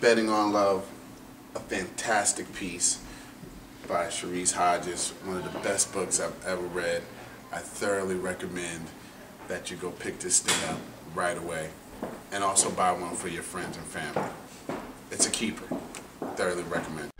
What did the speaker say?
Betting on Love, a fantastic piece by Cheris Hodges, one of the best books I've ever read. I thoroughly recommend that you go pick this thing up right away, and also buy one for your friends and family. It's a keeper. Thoroughly recommend.